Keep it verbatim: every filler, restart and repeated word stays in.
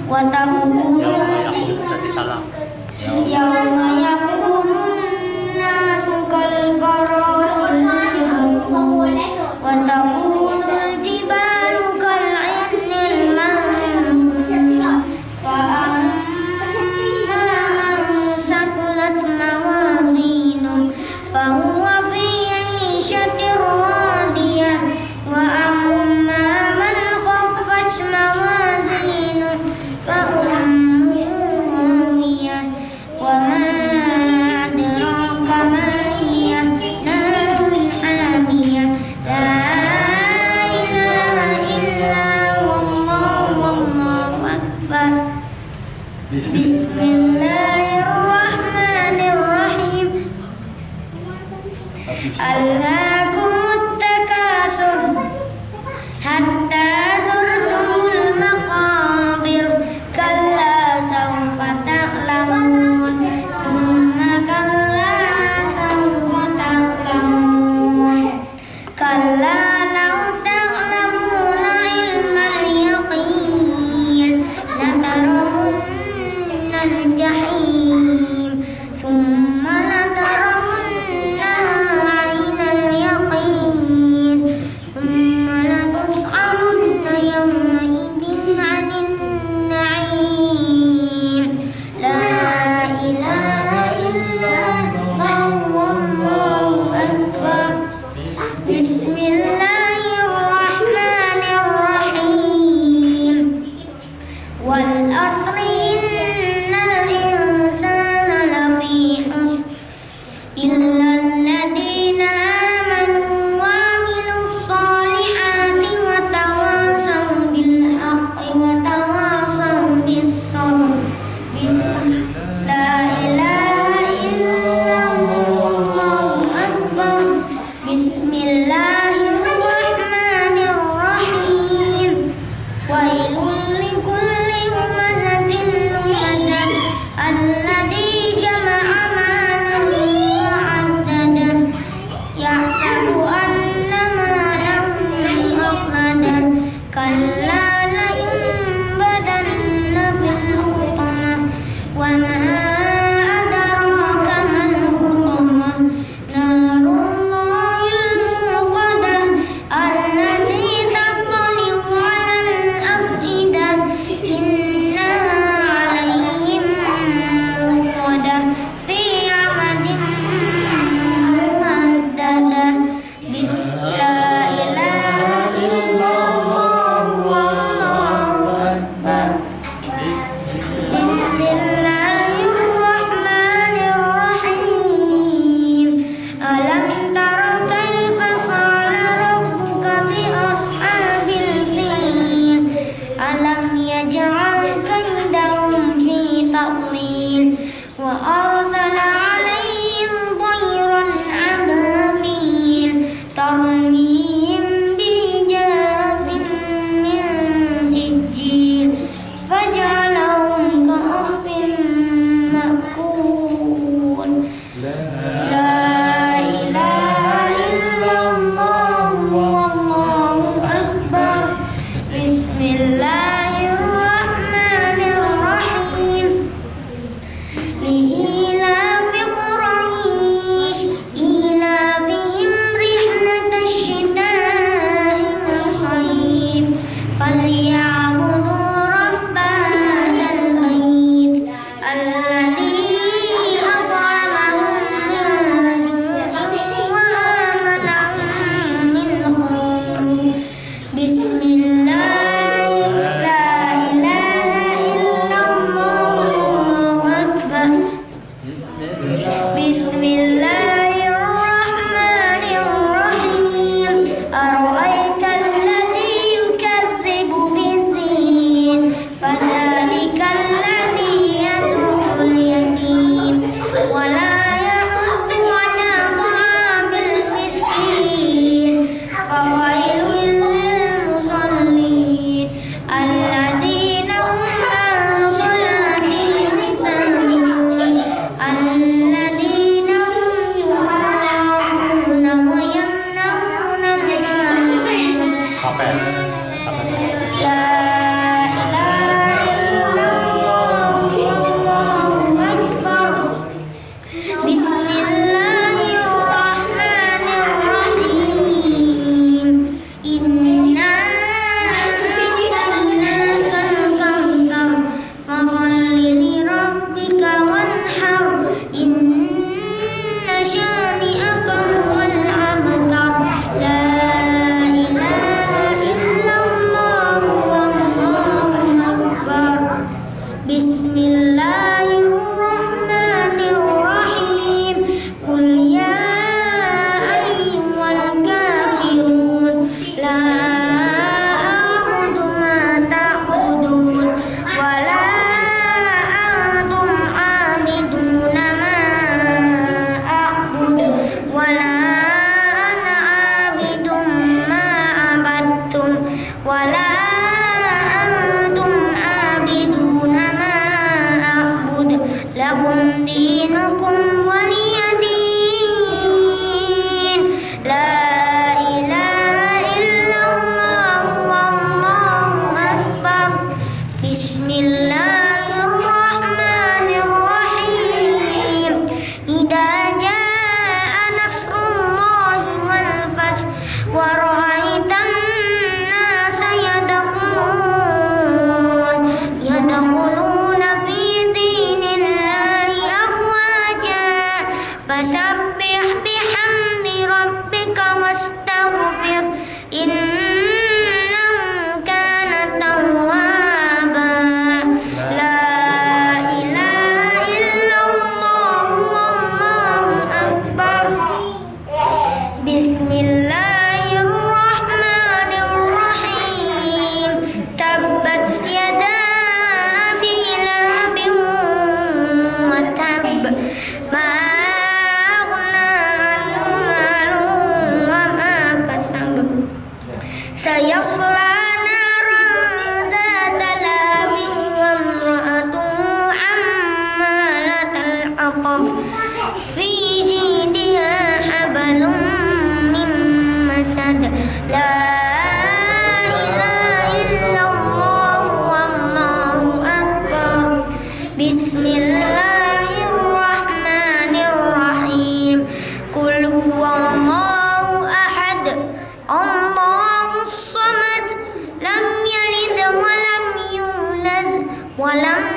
wa takunu yauma yakunun nasu kal farasil mabthus wa takunul jibalu kal 'ainil manfush fa amma man saqulat mawazinuhu fa huwa fi 'ishatir radiyah wa amma man khaffat mawazinuhu fa ummuhu hawiyah wa ma adraka ma hiya narun hamiyah la ilaha illa wallahu wallahu akbar. Bismillahirrahmanirrahim. Alhaakumut takasur hatta zurtumul maqabir kalla sawfa ta'lamun thumma kalla sawfa ta'lamun kalla law ta'lamuna ilmal yaqin latarawunnal jahim thumma latarawunnaha 'ainal yaqin thumma latus'alunna yawma idin 'anil na'im la ilaha illa Allahu akbar. Bismillahirrahmanirrahim. Wal asri innal insana lafi khusr illa alladhina amanu wa 'amilus solihati wa tawasaw bil haqqi wa tawasaw bis sabr. La ilaha illallah akbar. Bismillahirrahmanirrahim. Wailul likulli humazatin lumazah alladzi jama'a malan wa 'addadah yahsabu anna malahu akhladah kalla la yunbadanna fil hutamah wa ma adraka mal hutamah narullahil muqadah allati tattali'u 'alal afidah innaha 'alayhim musadah fi 'amadin mumaddadah. La ilaha illallah wallahu akbar. Bismillahirrahmanirrahim. Alam tara kaifa qala rabbuka bi ashabil fil alam yaj'al kaydahum fi tadlil wa arsala 'alayhim tayran ababil tarmihim bihijaratin min sijil faj'alahum ka'asfin ma'kul. La ilaha illallah wallahu akbar. Bismillahirrahmanirrahim. Li ولا أنتم عابدون ما أعبد لكم دينكم ولي دين لا إله إلا الله والله أكبر بسم الله الرحمن الرحيم إذا جاء نصر الله والفتح ورأيت الناس يدخلون يدخلون في دين الله أفواجا فسبح بحمد ربك واستغفر إنه كان توابا لا إله إلا الله والله أكبر بسم الله الرحمن الرحيم تبت يدا أبي لهب وتب ما أغنى عنه ماله وما كسب سيصلى نارا ذات لهب وامرأته حمالة الحطب في جيدها حبل من مسد لا إله إلا الله والله أكبر بسم الله الرحمن الرحيم قل هو الله أحد الله الصمد لم يلد ولم يولد ولم